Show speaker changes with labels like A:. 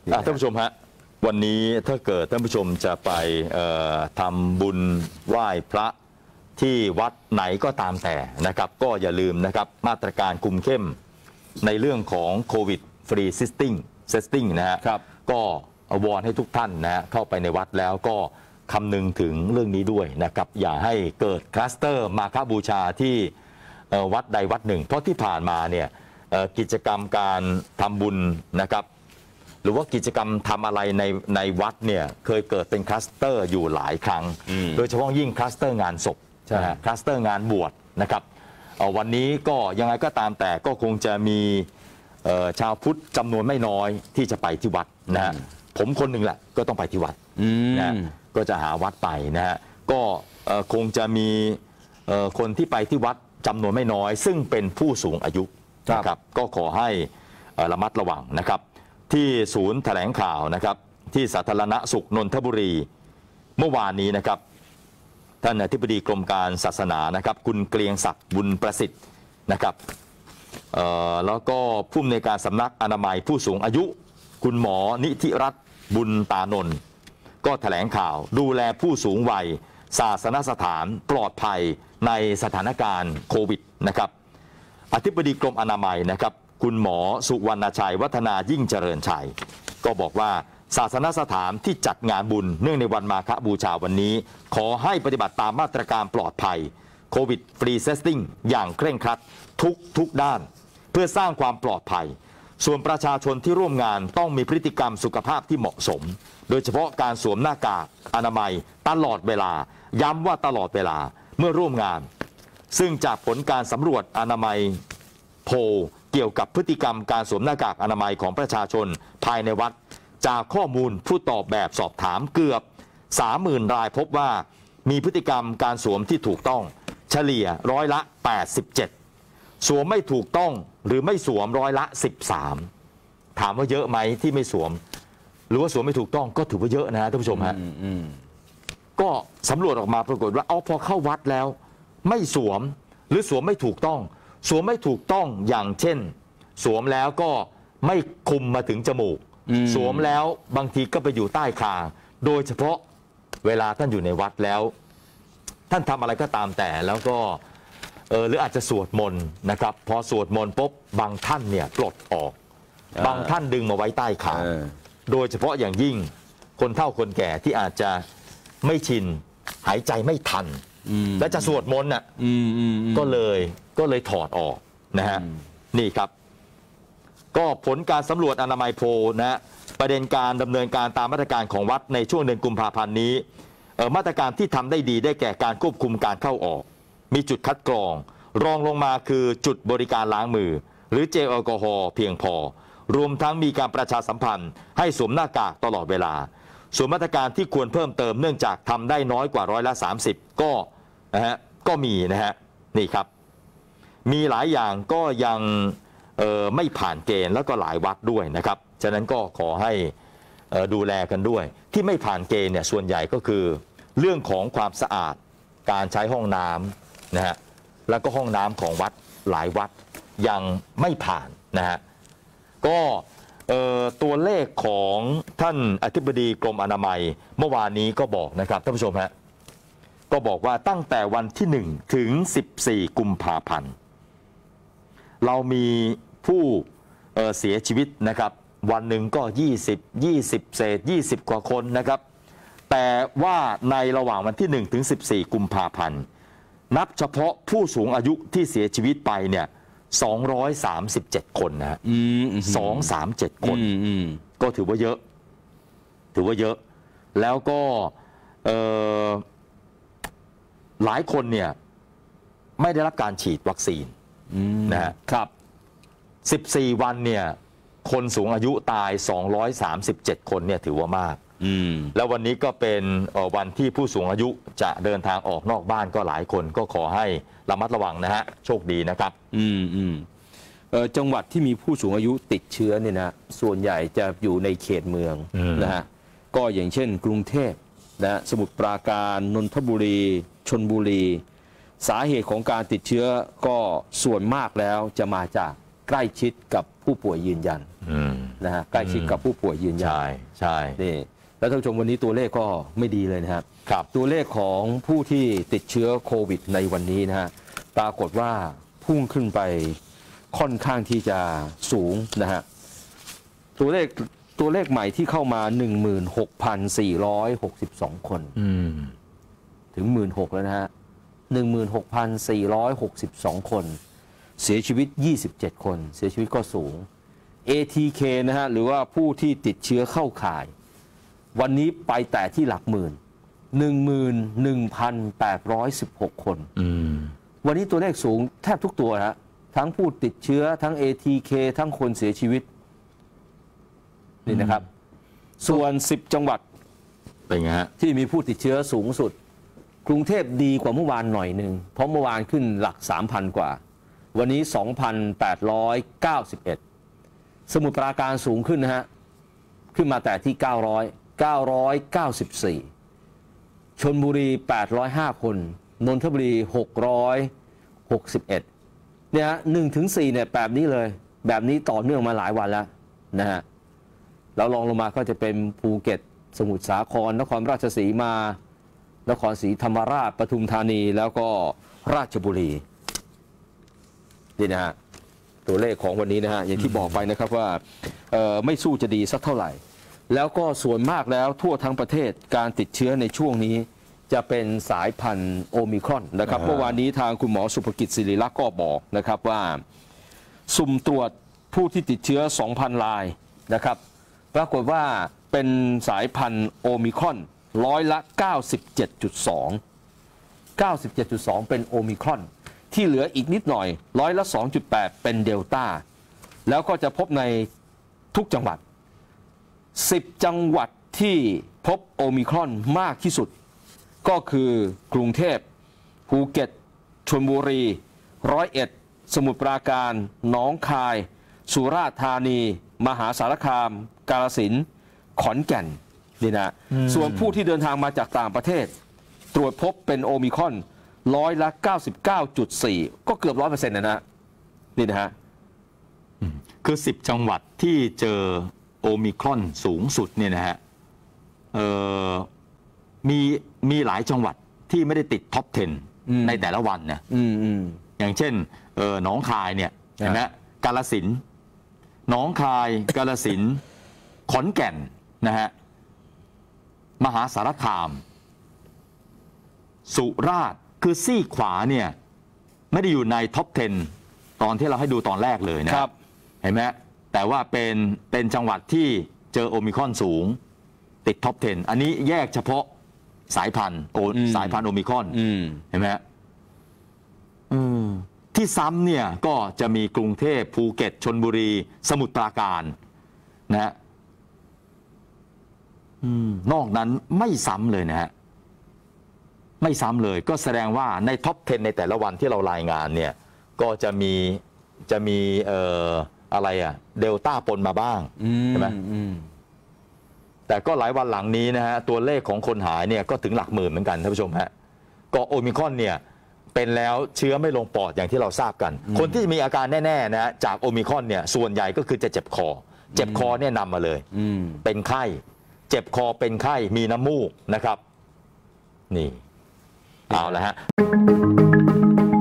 A: ท่านผู้ชมฮะวันนี้ถ้าเกิดท่านผู้ชมจะไปทำบุญไหว้พระที่วัดไหนก็ตามแต่นะครับก็อย่าลืมนะครับมาตรการคุมเข้มในเรื่องของโควิดฟรีซิสติ้งนะฮะก็วอนให้ทุกท่านนะฮะเข้าไปในวัดแล้วก็คำนึงถึงเรื่องนี้ด้วยนะครับอย่าให้เกิดคลัสเตอร์มาฆบูชาที่วัดใดวัดหนึ่งเพราะที่ผ่านมาเนี่ยกิจกรรมการทำบุญนะครับหรือว่ากิจกรรมทำอะไรในวัดเนี่ยเคยเกิดเป็นคลัสเตอร์อยู่หลายครั้งโดยเฉพาะยิ่งคลัสเตอร์งานศพคลัสเตอร์งานบวชนะครับวันนี้ก็ยังไงก็ตามแต่ก็คงจะมีชาวพุทธจำนวนไม่น้อยที่จะไปที่วัดนะฮะผมคนหนึ่งแหละก็ต้องไปที่วัดนะก็จะหาวัดไปนะฮะก็คงจะมีคนที่ไปที่วัดจำนวนไม่น้อยซึ่งเป็นผู้สูงอายุนะครับก็ขอให้ระมัดระวังนะครับที่ศูนย์แถลงข่าวนะครับที่สาธารณสุขนนทบุรีเมื่อวานนี้นะครับท่านอธิบดีกรมการศาสนานะครับคุณเกรียงศักดิ์บุญประสิทธิ์นะครับแล้วก็ผู้อำนวยการสำนักอนามัยผู้สูงอายุคุณหมอนิธิรัตน์บุญตานนท์ก็แถลงข่าวดูแลผู้สูงวัยศาสนสถานปลอดภัยในสถานการณ์โควิดนะครับอธิบดีกรมอนามัยนะครับคุณหมอสุวรรณชัยวัฒนายิ่งเจริญชัยก็บอกว่าศาสนสถานที่จัดงานบุญเนื่องในวันมาฆบูชาวันนี้ขอให้ปฏิบัติตามมาตรการปลอดภัยโควิดฟรีเซสติ้งอย่างเคร่งครัดทุกด้านเพื่อสร้างความปลอดภัยส่วนประชาชนที่ร่วมงานต้องมีพฤติกรรมสุขภาพที่เหมาะสมโดยเฉพาะการสวมหน้ากากอนามัยตลอดเวลาย้ำว่าตลอดเวลาเมื่อร่วมงานซึ่งจากผลการสำรวจอนามัยโพลเกี่ยวกับพฤติกรรมการสวมหน้ากากอนามัยของประชาชนภายในวัดจากข้อมูลผู้ตอบแบบสอบถามเกือบ 30,000 รายพบว่ามีพฤติกรรมการสวมที่ถูกต้องเฉลี่ยร้อยละ 87สวมไม่ถูกต้องหรือไม่สวมร้อยละ 13ถามว่าเยอะไหมที่ไม่สวมหรือว่าสวมไม่ถูกต้องก็ถือว่าเยอะนะท่านผู้ชมฮะก็สำรวจออกมาปรากฏว่าพอเข้าวัดแล้วไม่สวมหรือสวมไม่ถูกต้องสวมไม่ถูกต้องอย่างเช่นสวมแล้วก็ไม่คุมมาถึงจมูกสวมแล้วบางทีก็ไปอยู่ใต้คางโดยเฉพาะเวลาท่านอยู่ในวัดแล้วท่านทำอะไรก็ตามแต่แล้วก็หรืออาจจะสวดมนต์นะครับพอสวดมนต์ปุ๊บบางท่านเนี่ยปลดออกบางท่านดึงมาไว้ใต้คางโดยเฉพาะอย่างยิ่งคนเฒ่าคนแก่ที่อาจจะไม่ชินหายใจไม่ทันและจะสวดมนต์น่ะก็เลยถอดออกนะฮะนี่ครับก็ผลการสำรวจอนามัยโพลนะฮะประเด็นการดำเนินการตามมาตรการของวัดในช่วงเดือนกุมภาพันธ์นี้มาตรการที่ทำได้ดีได้แก่การควบคุมการเข้าออกมีจุดคัดกรองรองลงมาคือจุดบริการล้างมือหรือเจลแอลกอฮอล์เพียงพอรวมทั้งมีการประชาสัมพันธ์ให้สวมหน้ากากตลอดเวลาส่วนมาตรการที่ควรเพิ่มเติมเนื่องจากทำได้น้อยกว่าร้อยละ30ก็มีนะฮะนี่ครับมีหลายอย่างก็ยังไม่ผ่านเกณฑ์แล้วก็หลายวัดด้วยนะครับฉะนั้นก็ขอให้ดูแลกันด้วยที่ไม่ผ่านเกณฑ์เนี่ยส่วนใหญ่ก็คือเรื่องของความสะอาดการใช้ห้องน้ำนะฮะแล้วก็ห้องน้ำของวัดหลายวัดยังไม่ผ่านนะฮะก็ตัวเลขของท่านอธิบดีกรมอนามัยเมื่อวานนี้ก็บอกนะครับท่านผู้ชมฮะก็บอกว่าตั้งแต่วันที่1ถึง14กุมภาพันธ์เรามีผู้เสียชีวิตนะครับวันหนึ่งก็20เศษ20กว่าคนนะครับแต่ว่าในระหว่างวันที่1ถึง14กุมภาพันธ์นับเฉพาะผู้สูงอายุที่เสียชีวิตไปเนี่ย237คนนะฮะ237คนก็ถือว่าเยอะแล้วก็หลายคนเนี่ยไม่ได้รับการฉีดวัคซีนนะฮะครับ14วันเนี่ยคนสูงอายุตาย237คนเนี่ยถือว่ามากแล้ววันนี้ก็เป็นวันที่ผู้สูงอายุจะเดินทางออกนอกบ้านก็หลายคนก็ขอให้ระมัดระวังนะฮะโชคดีนะครับ
B: จังหวัดที่มีผู้สูงอายุติดเชื้อเนี่ยนะส่วนใหญ่จะอยู่ในเขตเมืองนะฮะก็อย่างเช่นกรุงเทพนะสมุทรปราการนนทบุรีชลบุรีสาเหตุของการติดเชื้อก็ส่วนมากแล้วจะมาจากใกล้ชิดกับผู้ป่วยยืนยันนะฮะใกล้ชิดกับผู้ป่วยยืนยัน
A: ใช่ใช่
B: นี่แล้วท่านผู้ชมวันนี้ตัวเลขก็ไม่ดีเลยนะครับ
A: ครับ
B: ตัวเลขของผู้ที่ติดเชื้อโควิดในวันนี้นะฮะปรากฏว่าพุ่งขึ้นไปค่อนข้างที่จะสูงนะฮะตัวเลขใหม่ที่เข้ามา 16,462 คน ถึง 16,000 แล้วนะฮะ 16,462 คน เสียชีวิต 27 คน เสียชีวิตก็สูง ATK นะฮะหรือว่าผู้ที่ติดเชื้อเข้าข่าย วันนี้ไปแต่ที่หลักหมื่น 11,816 คน วันนี้ตัวเลขสูงแทบทุกตัวฮะทั้งผู้ติดเชื้อทั้ง ATK ทั้งคนเสียชีวิตนี่นะครับ ส่วน 10 จังหวัด
A: เป็นไงฮะ
B: ที่มีผู้ติดเชื้อสูงสุด กรุงเทพดีกว่าเมื่อวานหน่อยหนึ่งเพราะเมื่อวานขึ้นหลัก 3,000 กว่า วันนี้ 2,891 สมุทรปราการสูงขึ้นนะฮะขึ้นมาแต่ที่ 994 ชลบุรี 805 คน นนทบุรี 661 เนี่ยฮะ 1-4 เนี่ยแบบนี้เลย แบบนี้ต่อเนื่องมาหลายวันแล้วนะฮะแล้วรองลงมาก็จะเป็นภูเก็ต สมุทรสาคร นครราชสีมา นครศรีธรรมราช ปทุมธานี แล้วก็ราชบุรี นี่นะฮะ ตัวเลขของวันนี้นะฮะ อย่างที่บอกไปนะครับว่าไม่สู้จะดีสักเท่าไหร่ แล้วก็ส่วนมากแล้วทั่วทั้งประเทศการติดเชื้อในช่วงนี้จะเป็นสายพันธุ์โอมิครอนนะครับ เมื่อวานนี้ทางคุณหมอสุภกิจศิริลักษณ์ก็บอกนะครับว่าสุ่มตรวจผู้ที่ติดเชื้อ 2,000 รายนะครับ ปรากฏว่าเป็นสายพันธุ์โอมิครอนร้อยละ 97.2 เป็นโอมิครอนที่เหลืออีกนิดหน่อยร้อยละ 2.8 เป็นเดลต้าแล้วก็จะพบในทุกจังหวัด 10 จังหวัดที่พบโอมิครอนมากที่สุดก็คือกรุงเทพภูเก็ตชลบุรี101สมุทรปราการหนองคายสุราษฎร์ธานีมหาสารคามกาฬสินธุ์ขอนแก่นนี่นะส่วนผู้ที่เดินทางมาจากต่างประเทศตรวจพบเป็นโอมิครอนร้อยละ 99.4 ก็เกือบ 100% นะนี่นะฮะ
A: คือ 10 จังหวัดที่เจอโอมิครอนสูงสุดเนี่ยนะฮะมีหลายจังหวัดที่ไม่ได้ติดท็อป 10 ในแต่ละวันนะอย่างเช่นหนองคายเนี่ยเห็นไหมกาฬสินธุ์หนองคายกาฬสินธุ์ขอนแก่นนะฮะมหาสารคามสุราษฎร์คือซี่ขวาเนี่ยไม่ได้อยู่ในท็อป 10 ตอนที่เราให้ดูตอนแรกเลยนะครับเห็นไหมแต่ว่าเป็นจังหวัดที่เจอโอมิครอนสูงติดท็อป 10 อันนี้แยกเฉพาะสายพันธุ์โอมิครอนเห็นไหมที่ซ้ำเนี่ยก็จะมีกรุงเทพภูเก็ตชลบุรีสมุทรปราการนะฮะนอกนั้นไม่ซ้ำเลยนะฮะไม่ซ้ำเลยก็แสดงว่าในท็อป 10 ในแต่ละวันที่เรารายงานเนี่ยก็จะมีอะไรอะเดลต้าปนมาบ้างใช่ไหมแต่ก็หลายวันหลังนี้นะฮะตัวเลขของคนหายเนี่ยก็ถึงหลักหมื่นเหมือนกันท่านผู้ชมฮะก็โอมิครอนเนี่ยเป็นแล้วเชื้อไม่ลงปอดอย่างที่เราทราบกันคนที่มีอาการแน่ๆนะฮะจากโอมิครอนเนี่ยส่วนใหญ่ก็คือจะเจ็บคอเนี่ยนำมาเลยเป็นไข้เจ็บคอเป็นไข้มีน้ำมูกนะครับนี่เอาละฮะ